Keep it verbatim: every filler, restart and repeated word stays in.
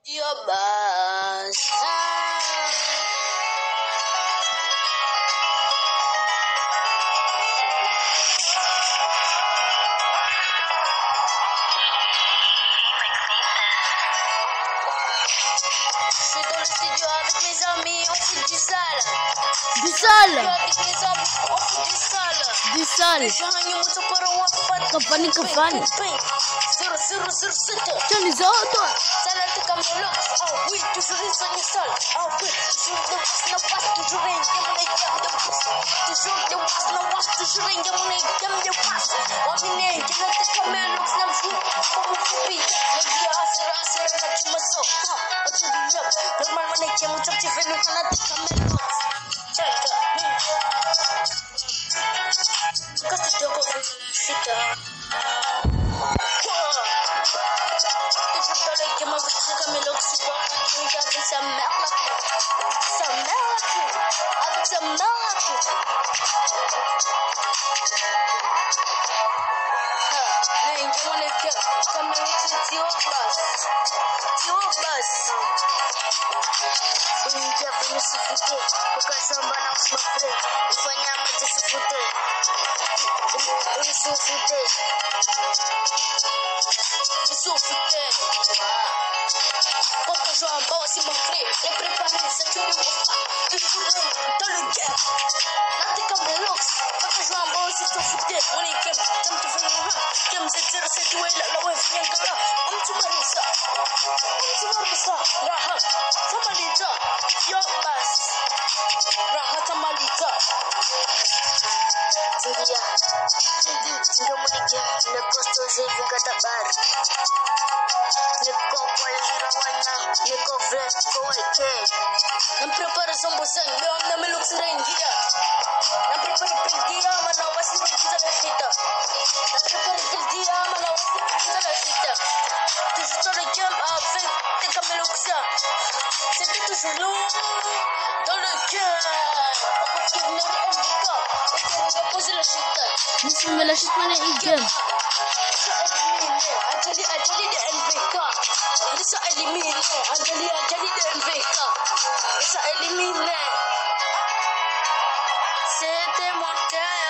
Diabas. Je suis dans le studio avec mes amis, on fait du sale. Du sale. Avec mes amis, on fait du sale. Du sale. Kafani kafani. Zero zero zero sept. Tiens les autres. Salade comme Melox. Ah oui, toujours les soins sales. Ah oui, toujours de was na was, toujours rien que mon équipe de was. Toujours de was na was, toujours rien que mon équipe de was. Wamine, qui n'a pas comme Melox na fou. Como fupi. Mais dia asera asera na cuma so. Ha, tu dia. Normal mana que muito te vê no canal de Melox. Tata. Gosto de jogo fica. Que ma vie comme Melox souvent avec sa mère là sa mère là avec sa mère là ah mais je m'en ai comme Melox c'est au bas c'est au bas il y a venu se foutre pour que ça balance ma frère il faut n'y avoir de se foutre il se foutre il se foutre pourquoi je en bas aussi mon frère les préparer ça tu me vois pas toujours dans le game là t'es comme Melox pourquoi je en bas aussi t'en foutais on est game t'aimes te faire le rap game z zéro sept ouais là là ouais viens gala on te marie ça on te marie ça raha tamalita yo bas raha tamalita Syria Singa mo ni game nagkosto sa vingata bar Niko kwa lirawana Niko vle kwa ike Nam preparação bosan Leon na Melox rengia Nam prepara pelgia Mana wasi rengia la chita Nam prepara pelgia Mana wasi rengia la chita Toujours dans le game avec T'es comme Melox C'était toujours long Dans le game On peut finir M V K Et on va poser la chita Monsieur me la chute mana game. Ajali ajali de M V K Bisa elimine Ajali ajali de M V K Bisa elimine C'était mon game